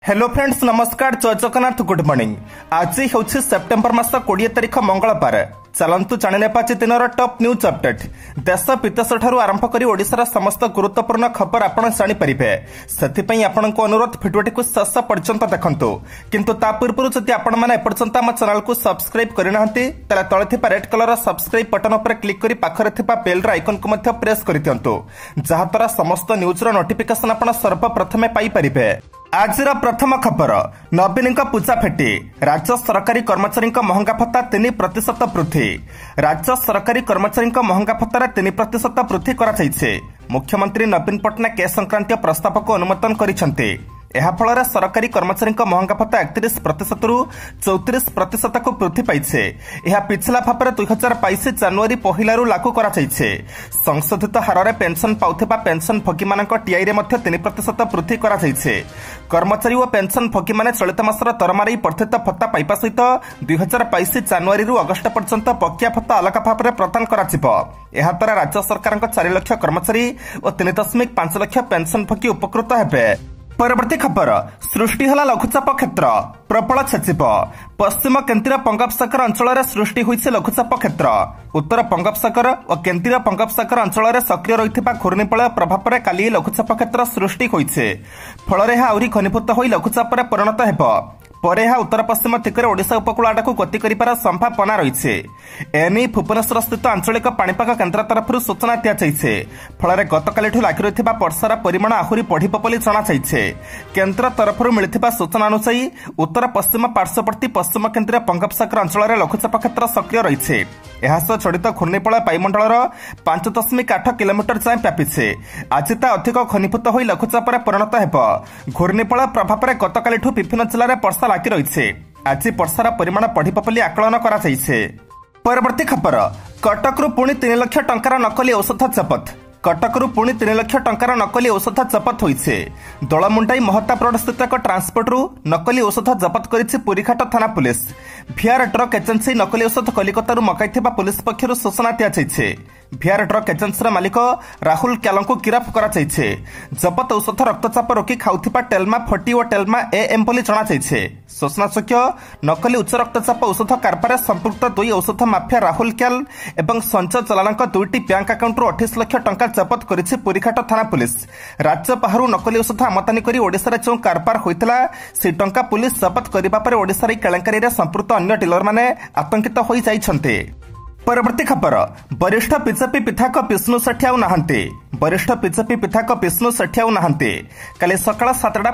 Hello friends नमस्कार जय Jagannath good morning. आज हूँ सेप्टेम्बर मास 20 तारिख मंगलवार। चलतु जाने दिन टॉप न्यूज अपडेट। देश विदेश ठारू आरंभ कर ओडिशार समस्त गुरुत्वपूर्ण खबर आपण जानीपारे से आपण अनुरोध भिडियोटी को शेष पर्यंत देखंतु। किंतु ता पूर्व जदि आपण मैंने एपर्यंत आम चैनल को सब्सक्राइब करना तले रेड कलर सब्सक्राइब बटन पर क्लिक कर पाखरे बेल आइकन को प्रेस कर दिंतु जहाद्वारा समस्त न्यूज नोटिफिकेशन आपण सर्वप्रथमे पाई परिबे। आज प्रथम खबर नवीन पूजा फेटी राज्य सरकारी कर्मचारी महंगा भत्ता 3% वृद्धि। राज्य सरकारी कर्मचारी महंगा भत्तार 3% वृद्धि कर मुख्यमंत्री नवीन पट्टनायक ए संक्रांतीय प्रस्ताव को अनुमोदन करिसेंते। एहा फଳରେ सरकारी कर्मचारी महंगा भत्ता 31% रु 34% को वृद्धि पाइछे। एहा पिछला भाव 2022 जनवरी 1 रु लागू करा जाइछे। संशोधित हार पेंशन पाउथिबा पेंशन भोगी मानक टीआई रे मध्य 3% वृद्धि करा जाइछे। कर्मचारी और पेंशन भोगी माने चलित मासर दरमार वर्धित भत्ता पाइबा सहित 2022 जनवरी रु अगस्त पर्यंत बकिया भत्ता अलग भाव प्रदान कराजिबो। एहा द्वारा राज्य सरकार 4 लाख कर्मचारी और 3.5 लाख पेंशन भोगी उपकृत हेबे। परवर्ती खबर सृष्टि हला लघुचाप क्षेत्र प्रबल छेचिब। पश्चिम केन्द्रीय बंगोपसागर अंचल सृष्टि होइছে लघुचाप क्षेत्र। उत्तर बंगोपसागर और केन्द्रीय बंगोपसागर अंचल सक्रिय रही घूर्णिबलय प्रभाव में काली लघुचाप क्षेत्र सृष्टि होइছে। फल आहरी घनीभूत हो लघुचाप परिणत हेब। पर उत्तर पश्चिम दिगरे ओडिशा उपकूल आड़क गति कर संभावना रही। एने भुवनेश्वर स्थित आंचलिक पाणीपाग केन्द्र तरफ सूचना दिजाइছে। फल गतकाली लगी रही वर्षार परिमाण आहरी बढ़िब बोली जणाଯାଇଛି। केन्द्र तरफ मिलता सूचना अनुसार उत्तर पश्चिम पार्श्ववर्ती पश्चिम केन्द्रीय बंगोपसागर अंचल लघुचाप क्षेत्र सक्रिय रही। एहासह जड़ित घूर्णिबलय वायुमंडल 5.8 किलोमीटर जाए व्यापीছে। आज ता अधिक घनीभूत हो लघुचाप परिणत हेब। घूर्णिबलय प्रभाव में गतकाली विभिन्न जिले में वर्षा लगी रही। आज वर्षार परिमाण बढ़िब बोली आकलन करा जाइছে। परवर्ती खबर कटकरू पुणी 3 लाख टंकार नकली औषध जबत। कटकरू पुणी 3 लाख टंकार नकली औषध जबत होइছে। दलमुंडाई महताब रोड स्थित एक ट्रांसपोर्टरू नकली औषध जबत करिछि पुरीघाट थाना पुलिस। भिआर ट्रक एजेंसी नकली औषध कलिकतारू मगाइथिबा पुलिस पक्षरु सूचना दियाଯାଇଛି। भिआर ट्रक एजेंसीर मालिक राहुल क्याल को गिरफ्त करा जाइছে। जबत औषध रक्तचाप रोकी खाउथिबा टेलमा 40 और टेलमा एएम बोली जणाଯାଇଛି। सूचनायोग्य नकली उच्च रक्तचाप औषध कारबार संपुक्त 2 औषध माफिया राहुल क्याल एवं संजय जलालଙ୍କ 2टी बैंक अकाउंट 28 लाख टंका जबत करिछि पुरीघाट थाना पुलिस। राज्य बाहर नकली औषध आमदानी करी ओडिशा जो कारबार होइतला से टंका पुलिस जबत करिबा परे ओडिशा केलेंकारी रे संपुक्त अन्य डीलर माने आतंकित होई जाइछन्ते। परवर्ती खबर वरिष्ठ बीजेपी विधायक विष्णु सेठी आउ नाहांती। वरिष्ठ बीजेपी विधायक विष्णु सेठी आउ नाहांती। काली सकाळ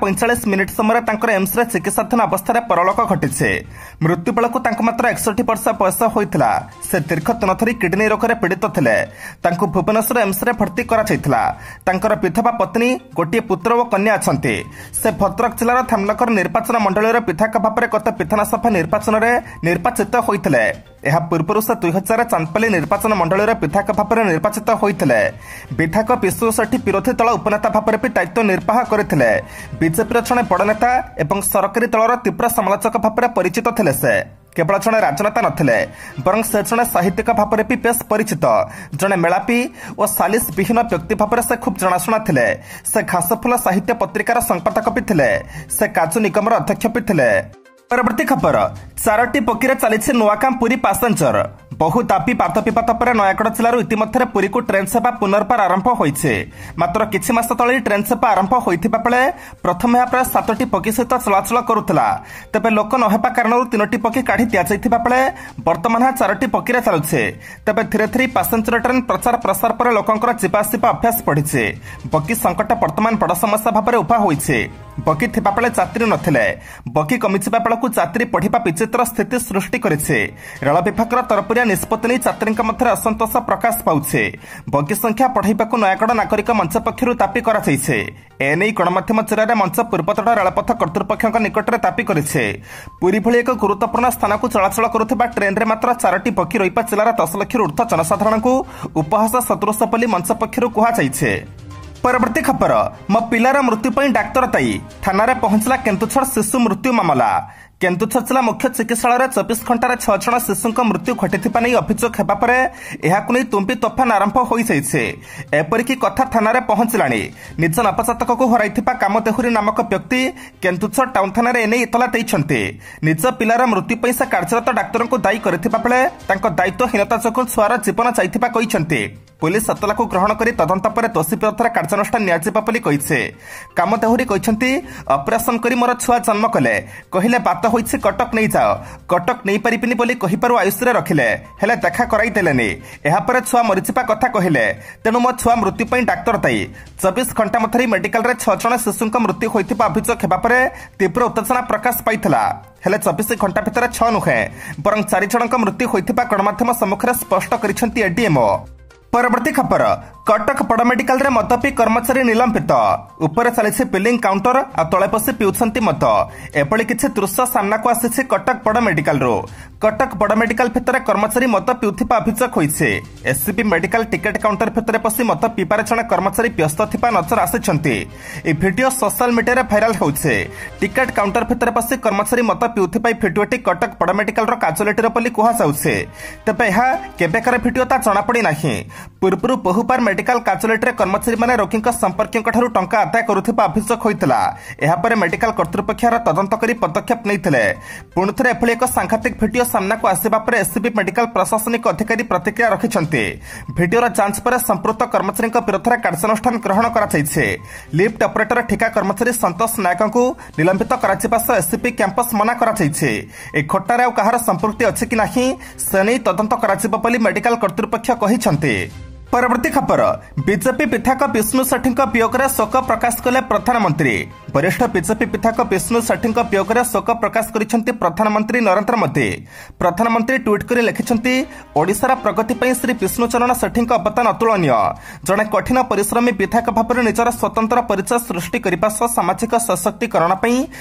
7:45 समय तांकर एम्स रे चिकित्साधीन अवस्था परलोक घटिছে। मृत्यु बेलू मात्र 61 वर्ष बयस होइतला। से दीर्घ दिन धरी किडनी रोग रे पीड़ित थिले। तांको भुवनेश्वर एम्स रे भर्ती करा जायतिला। तांकर विधवा पत्नी गोटे पुत्र और कन्या अछंती। से भद्रक जिलार धामनगर निर्वाचन मंडल रे विधायक भाव में गत विधानसभा निर्वाचन रे निर्वाचित होइतले। एहा पूर्व से 2000 चांदपाली निर्वाचन मंडल रे विधायक भाव में निर्वाचित होइतले। विधायक विष्णु सेठी विरोधी दल उपनेता भाव में भी दायित्व निर्वाह करथिले। बीजेपी जड़े बड़ नेता एवं सरकारी दलर तीव्र समालोचक भाव में परिचित थिले। से केवल जड़े राजनेता नथिले बरं से जड़े साहित्यिक भाव में भी बेस परिचित। जड़े मेलापी और सालिस विहीन व्यक्ति भाव में से खूब जनाशुना थिले। से घासफुल साहित्य पत्रिकार संपादक भी थिले। से काजू निगमर अध्यक्ष भी थिले। परवर्ती खबर 4टी पक्षी चली नुआकाम पुरी पैसेंजर। बहु दाबी बात विवाद पर नयागढ़ जिलूर इतिमध्य पुरी को ट्रेन सेवा पुनर्बार आरंभ होइছে। मात्र किछि मास तले ट्रेन सेवा आरंभ होइथिबा बेले प्रथम यह प्राय 7टी पक्षी सहित चलाचल करुला। तेबे लोक नहेबा कारण 3टी पक्षी काढ़ी दिजाइथिबा बेले वर्तमान 4टी पक्षी चलुছে। तेबे धीरे धीरे पैसेंजर ट्रेन प्रचार प्रसार पर लोकंकर जीवासीबा अभ्यास बढ़िছে। बगी संकट वर्तमान बड़ समस्या भाव में उभा होइছে। बगी थिबा बेले यात्री नथिले। बगी कमिजिबा बेलकु यात्री पढ़िबा विचित्र स्थिति सृष्टि करिছে। रेल विभाग तरफ निष्पत्ति नहीं यात्री मध्य असंतोष प्रकाश पाउছে। बगी संख्या बढ़ाइबाकु नयागढ़ नागरिक मंच पक्षरु दाबी करा जाइছে। एने गणमाध्यम जरिए मंच पूर्वतट रेलपथ कर्तृपक्ष निकट में दाबी करिছে। पुरी भली एक गुरुत्वपूर्ण स्थान को चलाचल करुवा ट्रेन रे मात्र 4टी पक्षी रही जिलार 10 लाख ऊर्ध्व जनसाधारण को उपहास सदृश बोली मंच पक्षरु कहुଯାଇଛି। परवर्ती खबर मो पिलार मृत्यु पर डाक्तर दायी। थाना पहुंचला केन्दुझर शिशु मृत्यु मामला। केन्दुछरजिला मुख्य चिकित्सालय 24 घंटार 6 जन शिशु मृत्यु घटिथिबा नै अभियोग हेबा परे एहाकु नै तुम्बी तोफान आरंभ होई जाइछे। एपरिकी कथा थाना पहुंचलाणी। निज नपजातक को हराइथिबा कामदेहुरी नामक व्यक्ति केन्दुछर टाउन थाना एने इतला दैछन्ते। निज पिलार मृत्यु पई से कार्यरत डाक्टर को दायी करथिबा बेले तांको दायित्वहीनता जोगु छुआर जीवन जाइथिबा कहिसन्ते। पुलिस एतला को ग्रहण करी तदंत पर दोषी विरुद्ध कार्यानुष्ठान नियाजिबा बोली कहिছে। कामदेहुरी कहिसन्ते ऑपरेशन करी मोर छुआ जन्म कले कहिले बात होइछि कटक नै जाओ कटक नै परिबिनी बोली कहिपारु आयुष्रे रखिले हेले देखा कराई देलेनी। एहा पर छुआ मरिचिपा कथा कहिले तेनु मो छुआ मृत्यु पई डाक्टर दायी। 24 घंटा मथरी मेडिकल रे 6 जन शिशुक मृत्यु होइथिबा अभियोग हेबा परे तीव्र उत्तेजना प्रकाश पाइथिला। हेले 24 घंटा भितर 6 नुहे बरं 4 जनक मृत्यु होइथिबा गणमाध्यम सम्मुखरे स्पष्ट करिसन्ति एडीएमओ। परवर्ती खबर कटक बड़ मेडिकल रे मद पी कर्मचारी निलंबित ऊपर चली बिलिंग काउंटर आ तले बसी पिउछंती मद। एपଳି କିଛି ଦୃଶ୍ୟ ସାମ୍ନାକୁ ଆସିଛି କଟକ ବଡ଼ ମେଡିକାଲରୁ। କଟକ ବଡ଼ ମେଡିକାଲ ଭିତରେ କର୍ମଚାରୀ ମଦ ପିଉଥିବା ଅଭିଯୋଗ ହୋଇଛି। ଏସସିବି ମେଡିକାଲ ଟିକେଟ କାଉଣ୍ଟର ଭିତରେ ପଶି ମଦ ପିଇବାରେ ଜଣେ କର୍ମଚାରୀ ବ୍ୟସ୍ତ ଥିବା ନଜର ଆସିଛନ୍ତି। ଏହି ଭିଡିଓ ସୋଶାଲ ମିଡିଆରେ ଭାଇରାଲ ହେଉଛି। ଟିକେଟ କାଉଣ୍ଟର ଭିତରେ ପଶି କର୍ମଚାରୀ ମଦ ପିଉଥିବା ଭିଡିଓଟି କଟକ ବଡ଼ ମେଡିକାଲର କାଜୁଆଲିଟିର ବୋଲି କୁହାଯାଉଛି। ତେବେ ଏହା କେବେକାର ଭିଡିଓ ତା ଜଣାପଡ଼ି ନାହିଁ। ପୂର୍ବରୁ ବହୁବାର मेडिकल काजुआलिटी कर्मचारी माने रोगी संपर्कों टंका आदाय करुवा अभियोग होता। यापर मेडिकल कर्तृपक्षर तदंत कर पदक्षेप नहीं। पुणी थे एभली एक सांघातिक भिडियो सामना को आसवा पर एससीबी मेडिकल प्रशासनिक अधिकारी प्रतिक्रिया रखिंट। भिडियोर जांच पर संपृक्त कर्मचारी विरोध में कार्यानुष्ठान ग्रहण कर लिफ्ट ऑपरेटर ठिका कर्मचारी संतोष नायक को निलंबित कर एससीबी कैंपस मना कर घटना कहार संपृक्ति अच्छी कि नहीं से नहीं तदंत कर मेडिकल कर्तृपक्ष कहते। परवर्ती खबर बीजेपी विधायक विष्णु सेठी वियोग में शोक प्रकाश कले प्रधानमंत्री। वरिष्ठ बीजेपी विधायक विष्णु सेठी वियोग में शोक प्रकाश करिसेंती प्रधानमंत्री नरेंद्र मोदी। प्रधानमंत्री ट्वीट कर लिखिसेंती ओडिशार प्रगति पर श्री विष्णुचरण सेठी अवदान अतुलनीय। जड़े कठिन परिश्रमी विधायक भाव में निजर स्वतंत्र परिचय सृष्टि करने सह सामाजिक सशक्तिकरण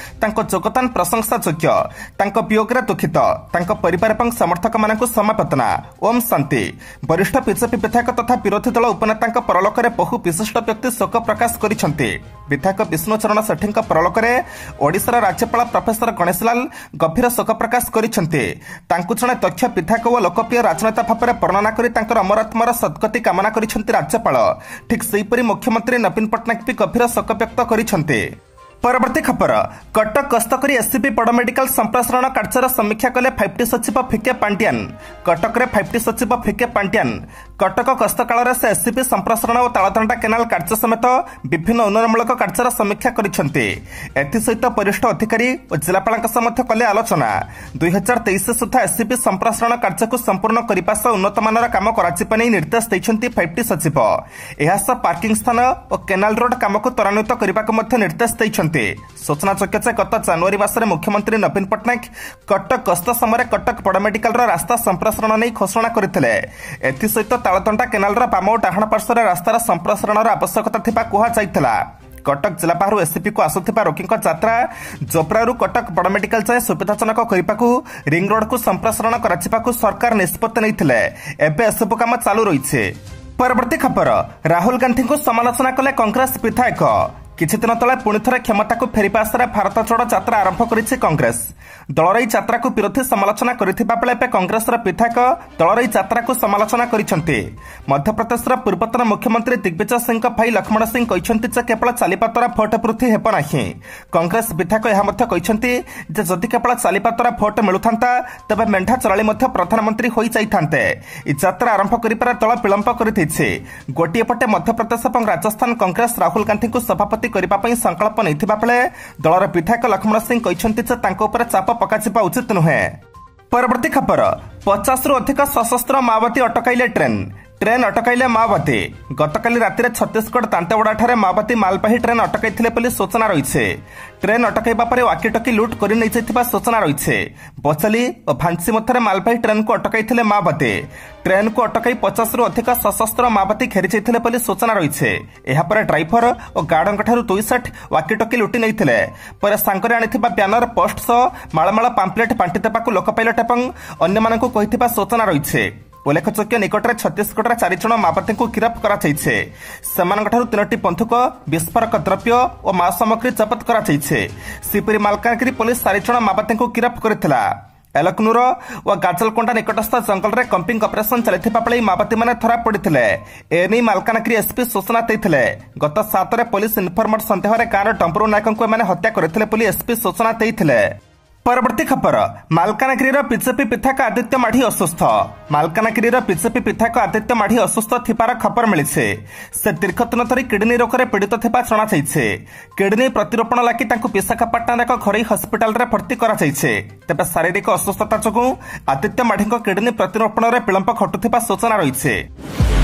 योगदान प्रशंसा योग्य। वियोग में दुखित परिवार और समर्थक मान समवेदना। ओम शांति। वरिष्ठ बीजेपी विधायक तथा विरोधी दल उपनेता परलोक में बहु विशिष्ट व्यक्ति शोक प्रकाश करिसेंती। विधायक विष्णुचरण सेठी परलोक में ओडिशार राज्यपाल प्रोफेसर गणेशलाल गभीर शोक प्रकाश करिसेंती। जड़े दक्ष विधायक और लोकप्रिय राजनेता भाव में वर्णना कर अमर आत्मार सद्गति कामना करिसेंती राज्यपाल। ठीक सेहीपरि मुख्यमंत्री नवीन पट्टनायक भी गभीर शोक व्यक्त करिसेंती। परवर्ती खबर कटक गस्त कर एससीबी बड़ मेडिकल संप्रसारण कार्यर समीक्षा कले 5T सचिव फिके पांड्यान। कटक रे 5T सचिव फिके पांड्यान कटक गस्त काल से एससीबी संप्रसारण और तालदंडा केनाल कार्य समेत विभिन्न उन्नयनमूलक कार्यर समीक्षा करिसेंती। एथिसहित वरिष्ठ अधिकारी और जिलापाल कले आलोचना। 2023 सुधा एससीबी संप्रसारण कार्य को संपूर्ण करने सह उन्नत मानर काम कर निर्देश देइछन्ती 5T सचिव। एहासह पार्किंग स्थान और केनाल रोड काम को त्वरान्वित करने निर्देश देइछन्ती। सूचनायोग्य जे गत जनवरी मासरे मुख्यमंत्री नवीन पट्टनायक कटक गस्त समय कटक बड़ मेडिकल रास्ता संप्रसारण नहीं घोषणा करथिले। एथिसहित तालदंडा केनाल बाम और डाहाण पार्श्वर रास्तार संप्रसारण आवश्यकता थिबा कुहा जाइथिला। कटक जिला बाहर एससीपी को आसुथिबा रोगी यात्रा जोब्रारू कटक बड़ मेडिकल जाए सुविधाजनक करने रिंग रोड को संप्रसारण कर सरकार निष्पत्ति नैथिले। एबे एसबु काम चालू रही। परवर्ती खबर राहुल गांधी को समालोचना कले कांग्रेस विधायक। किछि दिन तले पुणी थे क्षमता को फेरिबा आशारे भारत जोड़ यात्रा आरंभ करिछि कांग्रेस। दलर यात्रा को विरोधी समालोचना करथिबा बेले कांग्रेस विधायक दलर यात्रा को समालोचना करिसेंती। मध्यप्रदेश पूर्वतन मुख्यमंत्री दिग्विजय सिंह भाई लक्ष्मण सिंह कहते जे केवल चालिपा द्वारा भोट वृद्धि हेब नाही। कांग्रेस विधायक यह कहते जे जदि केवल चालिपा द्वारा भोट मिलुथांता तेबे मेंढा चराली मध्य प्रधानमंत्री होई जाइथांते। यात्रा आरंभ करिबार दल विलंब करिथिछि। गोटिए पटे मध्यप्रदेश और राजस्थान कांग्रेस राहुल गांधी को सभापति करने संकल्प नहीं बेले दलर विधायक लक्ष्मण सिंह कहते चाप पकाजिबा उचित नुहे। परवर्ती खबर 50 रु अधिक सशस्त्र माओवादी अटकाइले ट्रेन अटकाइले माओवादी। गतकाली राति छत्तीसगढ़ दांतेवाड़ा माओवादी मालबाही ट्रेन अटकाई सूचना रही। ट्रेन अटकाइबा परे वाकीटकी लुट कर सूचना रही। बचाली और भांसी मध्य मालबाही ट्रेन को अटकाई माओवादी। ट्रेन को अटकाई 50 रु अधिक सशस्त्र माओवादी घेरी जाइथिले सूचना रही। यापर ड्राइवर और गार्डों 2 सेट वाकीटकी लुटि नहीं सांगरे आनिथिबा ब्यानर पोस्ट सह मालमाल पाम्पलेट बांटी देबाकू लोक पाइलट और अन्य सूचना रही। उल्लेखযোग्य निकटରେ ଛତିଶଗଡ଼ର 4 ଜଣ ମାଓବାଦୀଙ୍କୁ ଗିରଫ କରାଯାଇଛି। ସେମାନଙ୍କଠାରୁ 3ଟି ବନ୍ଧୁକ, ବିସ୍ଫୋରକ ଦ୍ରବ୍ୟ ଓ ମାଓ ସାମଗ୍ରୀ ଜବତ କରାଯାଇଛି। ସେହିପରି ମାଲକାନଗିରି ପୋଲିସ 4 ଜଣ ମାଓବାଦୀଙ୍କୁ ଗିରଫ କରିଥିଲା। ଏଲକନୁର ଓ ଗାଜଲକୋଣ୍ଡା ନିକଟସ୍ଥ ଜଙ୍ଗଲରେ କମ୍ପିଂ ଅପରେସନ ଚାଲିଥିବା ବେଳେ ମାଓବାଦୀମାନେ ଧରା ପଡ଼ିଥିଲେ। ଏନେଇ ମାଲକାନଗିରି ଏସ୍ପି ସୂଚନା ଦେଇଥିଲେ। ଗତ 7ରେ ପୋଲିସ ଇନଫର୍ମର ସନ୍ଦେହରେ ଗାଁର ଡମ୍ବରୁ ନାୟକଙ୍କୁ ଏମାନେ ହତ୍ୟା କରିଥିଲେ ବୋଲି ଏସ୍ପି ସୂଚନା ଦେଇଥିଲେ। परवर्ती खबर मालकानगिरी बीजेपी विधायक आदित्य माढ़ी असुस्थ। मालकानगिरी बीजेपी विधायक आदित्य माढ़ी असुस्थ थिबार खबर मिली से दीर्घ दिन धरी किडनी रोग में पीड़ित थिबा जणाଯାଇଛି। किडनी प्रतिरोपण लगी विशाखापाटना एक घरोई हस्पिटाल रे भर्ती कराଯାଇଛି। तेबे शारीरिक असुस्थता जोगु आदित्य माढ़ी किडनी प्रतिरोपण में विलंब घटुथिबा सूचना रही।